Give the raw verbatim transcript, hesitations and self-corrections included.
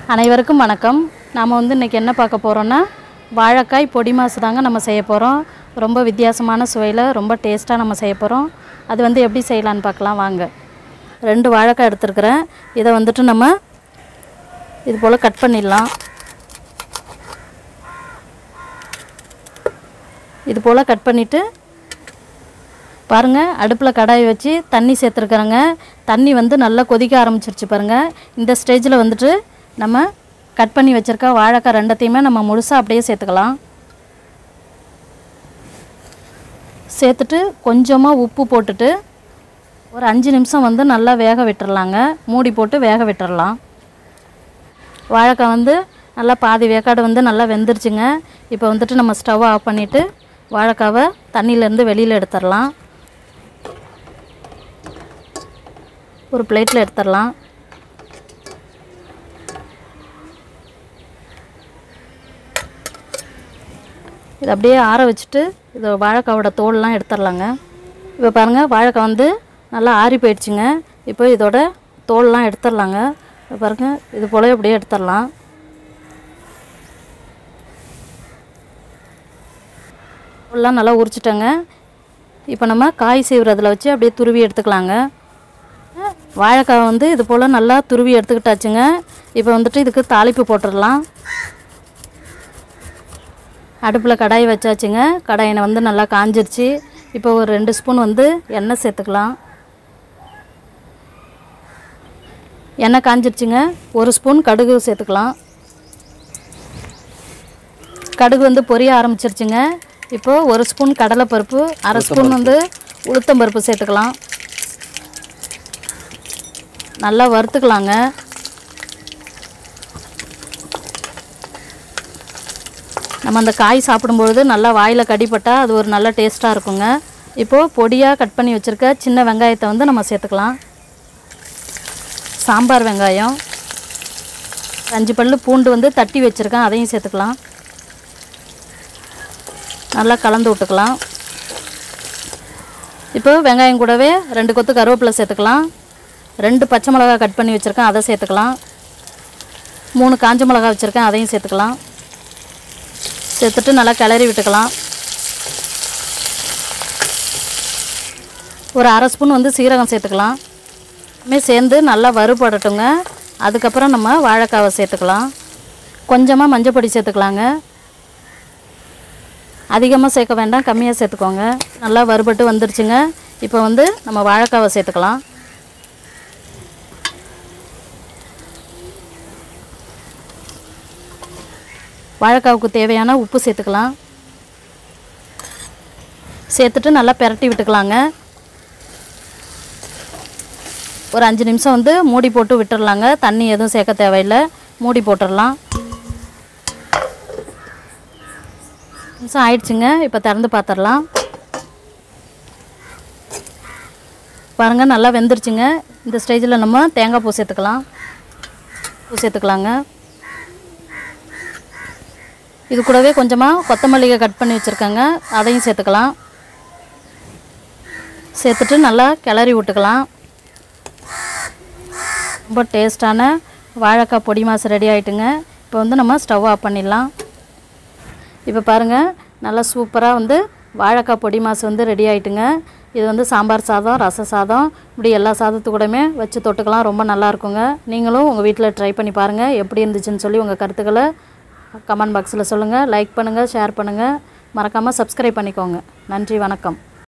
அனைவருக்கும் வணக்கம். நாம் வந்து இன்றைக்கி என்ன பார்க்க போகிறோன்னா வாழைக்காய் பொடி மாசு தாங்க நம்ம செய்ய போகிறோம். ரொம்ப வித்தியாசமான சுவையில் ரொம்ப டேஸ்ட்டாக நம்ம செய்ய போகிறோம். அது வந்து எப்படி செய்யலான்னு பார்க்கலாம் வாங்க. ரெண்டு வாழைக்காய் எடுத்துருக்குறேன். இதை வந்துட்டு நம்ம இது போல் கட் பண்ணிடலாம். இது போல் கட் பண்ணிவிட்டு பாருங்கள், அடுப்பில் கடாய் வச்சு தண்ணி சேர்த்துருக்குறேங்க. தண்ணி வந்து நல்லா கொதிக்க ஆரம்பிச்சிருச்சு பாருங்கள். இந்த ஸ்டேஜில் வந்துட்டு நம்ம கட் பண்ணி வச்சுருக்க வாழைக்காய் ரெண்டத்தையுமே நம்ம முழுசாக அப்படியே சேர்த்துக்கலாம். சேர்த்துட்டு கொஞ்சமாக உப்பு போட்டுட்டு ஒரு அஞ்சு நிமிஷம் வந்து நல்லா வேக விட்டுறலாங்க. மூடி போட்டு வேக விட்டுறலாம். வாழைக்காய் வந்து நல்லா பாதி வேக்காடு வந்து நல்லா வெந்துருச்சுங்க. இப்போ வந்துட்டு நம்ம ஸ்டவ் ஆஃப் பண்ணிவிட்டு வாழைக்காவை தண்ணியிலேருந்து வெளியில் எடுத்துடலாம். ஒரு பிளேட்டில் எடுத்துடலாம். இது அப்படியே ஆற வச்சுட்டு இது வாழைக்காவோட தோல்லாம் எடுத்துடலாங்க. இப்போ பாருங்கள், வாழைக்காய் வந்து நல்லா ஆறி போயிடுச்சுங்க. இப்போ இதோட தோல்லாம் எடுத்துடலாங்க. இப்போ பாருங்கள், இது போல அப்படியே எடுத்துடலாம். தோல்லாம் நல்லா உரிச்சிட்டோங்க. இப்போ நம்ம காய் சீவுறதில் வச்சு அப்படியே துருவி எடுத்துக்கலாங்க. வாழைக்காய் வந்து இது போல் நல்லா துருவி எடுத்துக்கிட்டாச்சுங்க. இப்போ வந்துட்டு இதுக்கு தாளிப்பு போட்டுடலாம். அடுப்பில் கடாய் வச்சாச்சுங்க. கடாயினை வந்து நல்லா காஞ்சிருச்சு. இப்போ ஒரு ரெண்டு ஸ்பூன் வந்து எண்ணெய் சேர்த்துக்கலாம். எண்ணெய் காஞ்சிருச்சுங்க. ஒரு ஸ்பூன் கடுகு சேர்த்துக்கலாம். கடுகு வந்து பொரிய ஆரம்பிச்சிருச்சுங்க. இப்போது ஒரு ஸ்பூன் கடலைப்பருப்பு, அரை ஸ்பூன் வந்து உளுத்தம்பருப்பு சேர்த்துக்கலாம். நல்லா வறுத்துக்கலாங்க. நம்ம அந்த காய் சாப்பிடும்பொழுது நல்லா வாயில் கடிப்பட்டால் அது ஒரு நல்ல டேஸ்ட்டாக இருக்குங்க. இப்போது பொடியாக கட் பண்ணி வச்சுருக்க சின்ன வெங்காயத்தை வந்து நம்ம சேர்த்துக்கலாம். சாம்பார் வெங்காயம், அஞ்சு பல்லு பூண்டு வந்து தட்டி வச்சுருக்கேன், அதையும் சேர்த்துக்கலாம். நல்லா கலந்து விட்டுக்கலாம். இப்போ வெங்காயம் கூடவே ரெண்டு கொத்து கருவேப்பிலை சேர்த்துக்கலாம். ரெண்டு பச்சை மிளகாய் கட் பண்ணி வச்சுருக்கேன், அதை சேர்த்துக்கலாம். மூணு காஞ்ச மிளகாய் வச்சுருக்கேன், அதையும் சேர்த்துக்கலாம். சேர்த்துட்டு நல்லா கிளறி விட்டுக்கலாம். ஒரு அரை ஸ்பூன் வந்து சீரகம் சேர்த்துக்கலாம். இதுமே சேர்ந்து நல்லா வறுபடட்டுங்க. அதுக்கப்புறம் நம்ம வாழைக்காவை சேர்த்துக்கலாம். கொஞ்சமாக மஞ்சள் பொடி சேர்த்துக்கலாங்க. அதிகமாக சேர்க்க வேண்டாம், கம்மியாக சேர்த்துக்கோங்க. நல்லா வறுபட்டு வந்துருச்சுங்க. இப்போ வந்து நம்ம வாழைக்காவை சேர்த்துக்கலாம். வாழைக்காவுக்கு தேவையான உப்பு சேர்த்துக்கலாம். சேர்த்துட்டு நல்லா பிரட்டி விட்டுக்கலாங்க. ஒரு அஞ்சு நிமிஷம் வந்து மூடி போட்டு விட்டுடலாங்க. தண்ணி எதுவும் சேர்க்க தேவையில்லை, மூடி போட்டுடலாம். நிமிஷம் ஆயிடுச்சுங்க. இப்போ திறந்து பார்த்துடலாம். பாருங்கள், நல்லா வெந்துருச்சுங்க. இந்த ஸ்டேஜில் நம்ம தேங்காய் பூ சேர்த்துக்கலாம். பூ சேர்த்துக்கலாங்க. இது கூடவே கொஞ்சமாக கொத்தமல்லிகை கட் பண்ணி வச்சுருக்கேங்க, அதையும் சேர்த்துக்கலாம். சேர்த்துட்டு நல்லா கிளறி விட்டுக்கலாம். ரொம்ப டேஸ்டான வாழைக்காய் பொடி மாசு ரெடி ஆகிட்டுங்க. இப்போ வந்து நம்ம ஸ்டவ் ஆஃப் பண்ணிடலாம். இப்போ பாருங்கள், நல்லா சூப்பராக வந்து வாழைக்காய் பொடி மாசு வந்து ரெடி ஆகிட்டுங்க. இது வந்து சாம்பார் சாதம், ரச சாதம், இப்படி எல்லா சாதத்து கூடமே வச்சு தொட்டுக்கலாம். ரொம்ப நல்லா இருக்குங்க. நீங்களும் உங்கள் வீட்டில் ட்ரை பண்ணி பாருங்கள். எப்படி இருந்துச்சுன்னு சொல்லி உங்கள் கருத்துக்களை கமெண்ட் பாக்ஸில் சொல்லுங்கள். லைக் பண்ணுங்கள், ஷேர் பண்ணுங்கள், மறக்காமல் சப்ஸ்கிரைப் பண்ணிக்கோங்க. நன்றி, வணக்கம்.